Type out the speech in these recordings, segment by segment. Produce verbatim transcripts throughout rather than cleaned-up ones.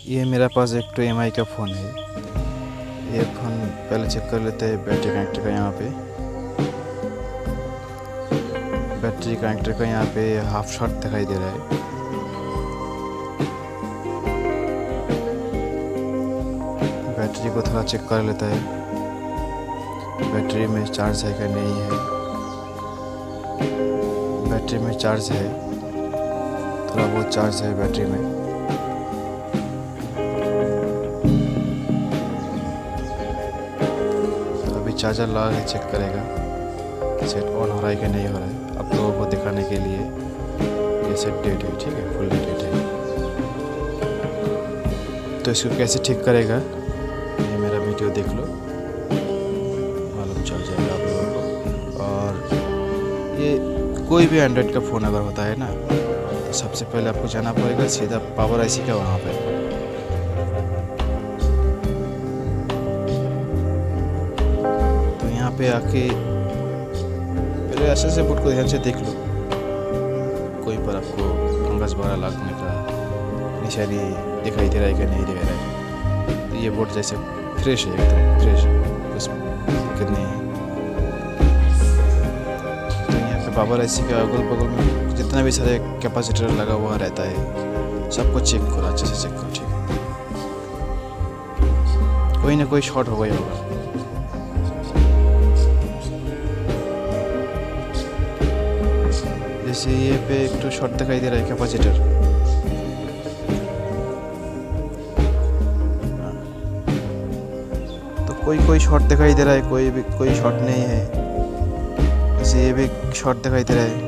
ये मेरा पास एक तो एम आई का फ़ोन है। ये फ़ोन पहले चेक कर लेते हैं बैटरी कनेक्टर का। यहाँ पे बैटरी कनेक्टर का यहाँ पे हाफ शॉट दिखाई दे रहा है। बैटरी को थोड़ा चेक कर लेता है, बैटरी में चार्ज है क्या नहीं है। बैटरी में चार्ज है, थोड़ा बहुत चार्ज है बैटरी में। तो अभी चार्जर लगा के चेक करेगा सेट ऑन हो रहा है कि नहीं हो रहा है। आप लोगों को दिखाने के लिए ये सेट डेट है, ठीक है, फुल डेट है। तो इसको कैसे ठीक करेगा ये मेरा वीडियो देख लो, मालूम चल जाएगा आप लोगों को। और ये कोई भी एंड्रॉयड का फ़ोन अगर होता है ना, तो सबसे पहले आपको जाना पड़ेगा सीधा पावर आईसी का वहाँ पे। तो यहाँ पे आके पहले ऐसे से बोर्ड को ध्यान से देख लो, कोई पर आपको फंगस वगैरह लगने का निशानी दिखाई दे रहा है कि नहीं दिखाई रहा है। तो ये बोर्ड जैसे फ्रेश है, एकदम फ्रेश है, उसमें दिक्कत नहीं है। तो यहाँ पे पावर आईसी का अगल बगल में जितना भी सारे कैपेसिटर लगा हुआ रहता है, सबको चेक करो, अच्छे से चेक करो, ठीक है। कोई ना कोई शॉर्ट हो गया होगा। जैसे ये पे एक तो शॉर्ट दिखाई दे रहा है कैपेसिटर, कोई कोई शॉर्ट दिखाई दे रहा है, कोई भी कोई शॉर्ट नहीं है। जैसे ये भी शॉर्ट दिखाई दे रहा है,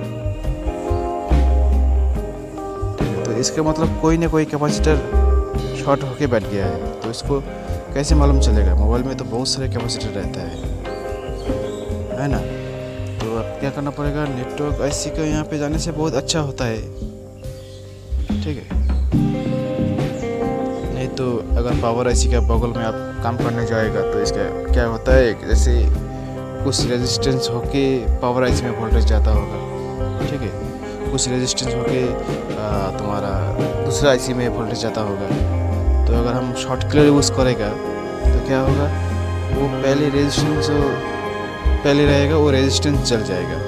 तो इसका मतलब कोई ना कोई कैपेसिटर शॉर्ट होके बैठ गया है। तो इसको कैसे मालूम चलेगा? मोबाइल में तो बहुत सारे कैपेसिटर रहता है है ना। तो अब क्या करना पड़ेगा, नेटवर्क आईसी का यहाँ पे जाने से बहुत अच्छा होता है, ठीक है। नहीं तो अगर पावर आईसी का बगल में आप काम करने जाएगा तो इसका क्या होता है, जैसे कुछ रेजिस्टेंस होके पावर आईसी में वोल्टेज जाता होगा, ठीक है। कुछ रेजिस्टेंस होके तुम्हारा दूसरा आईसी में वोल्टेज जाता होगा। तो अगर हम शॉर्ट क्लियर यूज़ करेगा तो क्या होगा, वो पहले रेजिस्टेंस पहले रहेगा, वो रेजिस्टेंस जल जाएगा।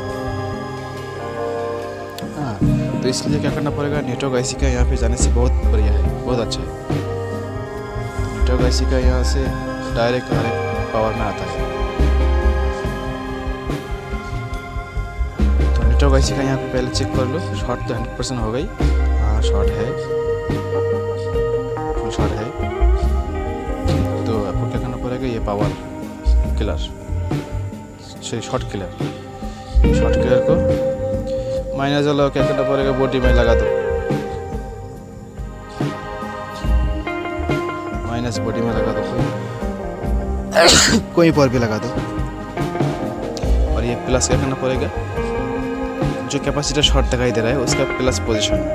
हाँ, तो इसलिए क्या करना पड़ेगा, नेटवर्क आईसी का यहाँ पे जाने से बहुत बढ़िया है, बहुत अच्छा है। नेटवर्क आईसी का यहाँ से डायरेक्ट डायरेक्ट पावर में आता है। तो नेटवर्क आईसी का यहाँ पे पहले चेक कर लो, शॉर्ट तो हंड्रेड परसेंट हो गई। हाँ, शॉर्ट है, फुल शॉर्ट है। तो आपको क्या करना पड़ेगा, ये power killer, short killer, short killer को माइनस वाला क्या करना पड़ेगा, बॉडी में लगा दो, माइनस बॉडी में लगा दो, कोई कोई पर भी लगा दो। और ये प्लस क्या करना पड़ेगा, जो कैपेसिटर शॉर्ट दिखाई दे रहा है उसका प्लस पोजीशन में,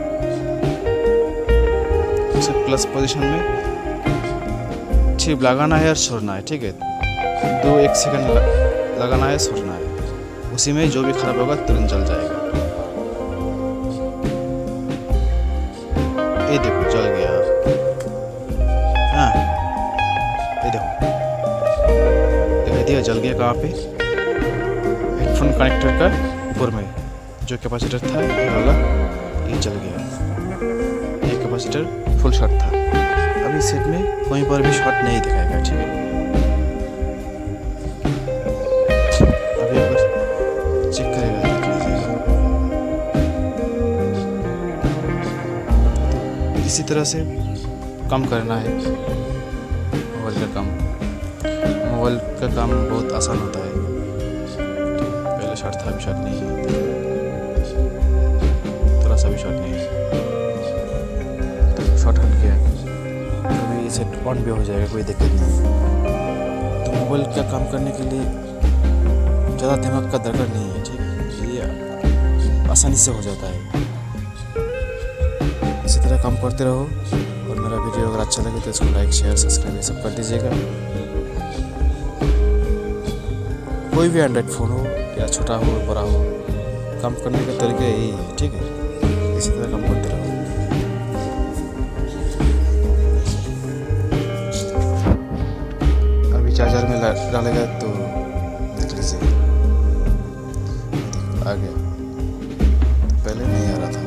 उसके प्लस पोजीशन में ठीक लगाना है और छोड़ना है, ठीक है। दो एक सेकंड लगाना है, छोड़ना है, उसी में जो भी खराब होगा तुरंत जल जाएगा। ये देखो जल गया। हाँ, ये देखो दिखाई दिया, जल गया। कहाँ पे? हेडफोन कनेक्टर का ऊपर में जो कैपेसिटर था ये वाला, ये जल गया। ये कैपेसिटर फुल शॉर्ट था। अभी सेट में कहीं पर भी शॉर्ट नहीं दिखाएगा, ठीक है। अभी एक बार चेक करेगा, देख लीजिएगा। इसी तरह से कम करना है मोबाइल का काम। मोबाइल का काम बहुत आसान होता है। पहले शॉर्ट था, अभी शॉर्ट नहीं है, थोड़ा सा भी शॉर्ट नहीं है। तो शॉर्ट हट गया, कभी सेट ऑन भी हो जाएगा, कोई दिक्कत नहीं। तो मोबाइल का काम करने के लिए ज़्यादा दिमाग का दरकार नहीं है, ठीक है। ये आसानी से हो जाता है। इसी तरह काम करते रहो। और मेरा वीडियो अगर अच्छा लगे तो इसको लाइक शेयर सब्सक्राइब ये सब कर दीजिएगा। कोई भी एंड्रॉइड फ़ोन हो या छोटा हो बड़ा हो, काम करने का तरीका यही है, ठीक है। इसी तरह काम करते रहो। डालेगा तो देख लीजिए आ गया, पहले नहीं आ रहा था।